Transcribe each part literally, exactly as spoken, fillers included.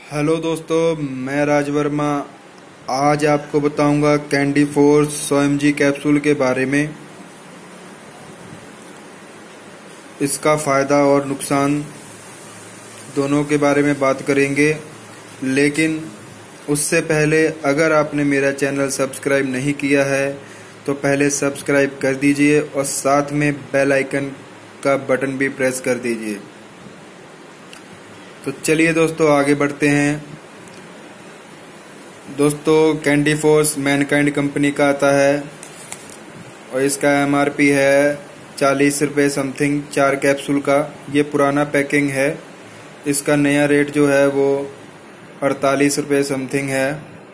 Hello दोस्तों, मैं राज वर्मा। आज आपको बताऊंगा कैंडी फोर्स सौ एम जी कैप्सूल के बारे में। इसका फ़ायदा और नुकसान दोनों के बारे में बात करेंगे। लेकिन उससे पहले अगर आपने मेरा चैनल सब्सक्राइब नहीं किया है तो पहले सब्सक्राइब कर दीजिए और साथ में बेल आइकन का बटन भी प्रेस कर दीजिए। तो चलिए दोस्तों, आगे बढ़ते हैं। दोस्तों, कैंडी फोर्स मैनकाइंड कंपनी का आता है और इसका एम आर पी है चालीस रुपये समथिंग चार कैप्सूल का। ये पुराना पैकिंग है। इसका नया रेट जो है वो अड़तालीस रुपये समथिंग है।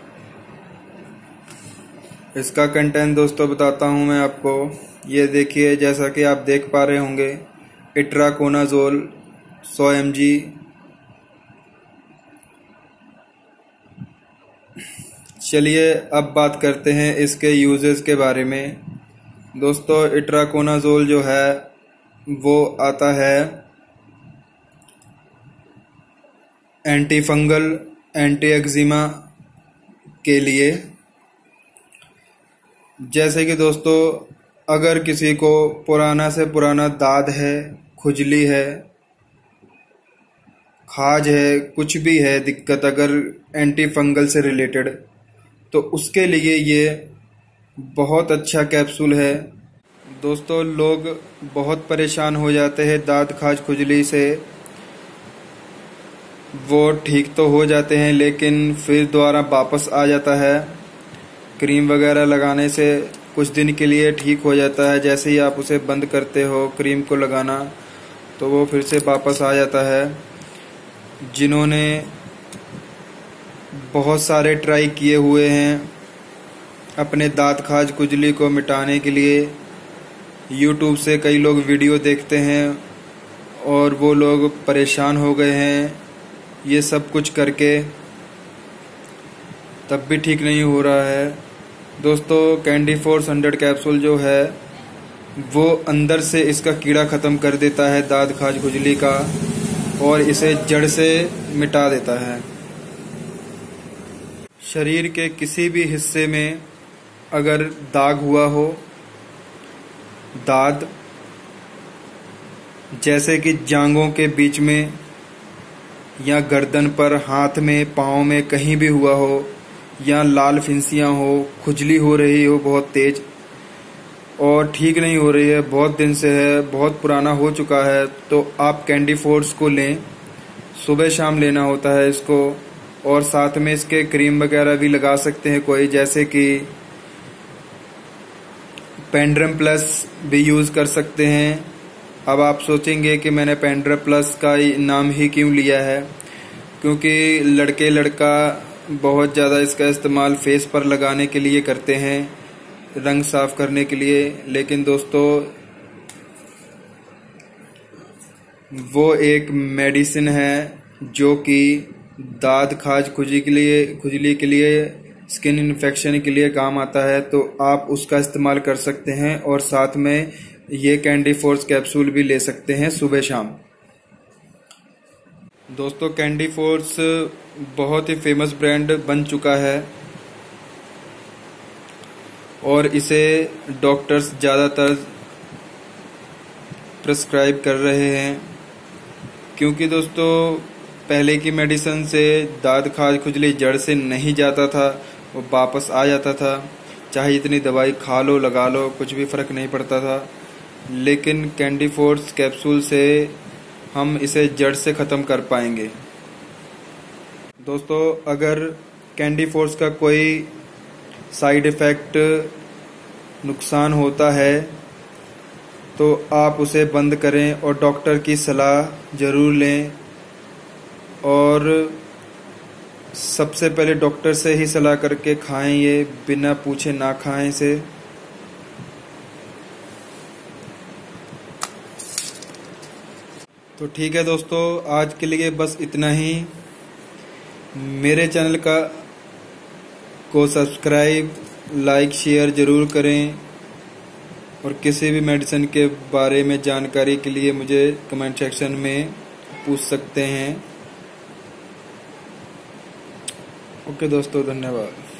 इसका कंटेंट दोस्तों बताता हूँ मैं आपको। ये देखिए, जैसा कि आप देख पा रहे होंगे, इट्राकोनाजोल सौ एम जी। चलिए अब बात करते हैं इसके यूजेस के बारे में। दोस्तों, इट्राकोनाजोल जो है वो आता है एंटी फंगल, एंटी एक्जिमा के लिए। जैसे कि दोस्तों, अगर किसी को पुराना से पुराना दाद है, खुजली है, खाज है, कुछ भी है दिक्कत अगर एंटी फंगल से रिलेटेड, तो उसके लिए ये बहुत अच्छा कैप्सूल है। दोस्तों, लोग बहुत परेशान हो जाते हैं दाद खाज खुजली से। वो ठीक तो हो जाते हैं लेकिन फिर दोबारा वापस आ जाता है। क्रीम वगैरह लगाने से कुछ दिन के लिए ठीक हो जाता है। जैसे ही आप उसे बंद करते हो क्रीम को लगाना तो वो फिर से वापस आ जाता है। जिन्होंने बहुत सारे ट्राई किए हुए हैं अपने दांत खाज खुजली को मिटाने के लिए, यूट्यूब से कई लोग वीडियो देखते हैं और वो लोग परेशान हो गए हैं ये सब कुछ करके, तब भी ठीक नहीं हो रहा है। दोस्तों, कैंडी फोर्स हंड्रेड कैप्सूल जो है वो अंदर से इसका कीड़ा ख़त्म कर देता है दांत खाज खुजली का और इसे जड़ से मिटा देता है। शरीर के किसी भी हिस्से में अगर दाग हुआ हो, दाद जैसे कि जांघों के बीच में या गर्दन पर, हाथ में, पाँव में कहीं भी हुआ हो, या लाल फिंसियाँ हो, खुजली हो रही हो बहुत तेज और ठीक नहीं हो रही है, बहुत दिन से है, बहुत पुराना हो चुका है, तो आप कैंडी फोर्स को लें। सुबह शाम लेना होता है इसको और साथ में इसके क्रीम वगैरह भी लगा सकते हैं कोई, जैसे कि पेंड्रम प्लस भी यूज़ कर सकते हैं। अब आप सोचेंगे कि मैंने पेंड्रम प्लस का नाम ही क्यों लिया है, क्योंकि लड़के लड़का बहुत ज़्यादा इसका इस्तेमाल फेस पर लगाने के लिए करते हैं, रंग साफ करने के लिए। लेकिन दोस्तों, वो एक मेडिसिन है जो कि दाद खाज खुजली के लिए खुजली के लिए स्किन इन्फेक्शन के लिए काम आता है, तो आप उसका इस्तेमाल कर सकते हैं और साथ में ये कैंडी फोर्स कैप्सूल भी ले सकते हैं सुबह शाम। दोस्तों, कैंडी फोर्स बहुत ही फेमस ब्रांड बन चुका है और इसे डॉक्टर्स ज़्यादातर प्रिस्क्राइब कर रहे हैं, क्योंकि दोस्तों पहले की मेडिसिन से दाद खाज खुजली जड़ से नहीं जाता था, वो वापस आ जाता था। चाहे इतनी दवाई खा लो, लगा लो, कुछ भी फ़र्क नहीं पड़ता था। लेकिन कैंडी फोर्स कैप्सूल से हम इसे जड़ से ख़त्म कर पाएंगे। दोस्तों, अगर कैंडी फोर्स का कोई साइड इफ़ेक्ट, नुकसान होता है तो आप उसे बंद करें और डॉक्टर की सलाह ज़रूर लें। और सबसे पहले डॉक्टर से ही सलाह करके खाएं, ये बिना पूछे ना खाएं इसे। तो ठीक है दोस्तों, आज के लिए बस इतना ही। मेरे चैनल का को सब्सक्राइब, लाइक, शेयर ज़रूर करें और किसी भी मेडिसिन के बारे में जानकारी के लिए मुझे कमेंट सेक्शन में पूछ सकते हैं। ओके दोस्तों, धन्यवाद।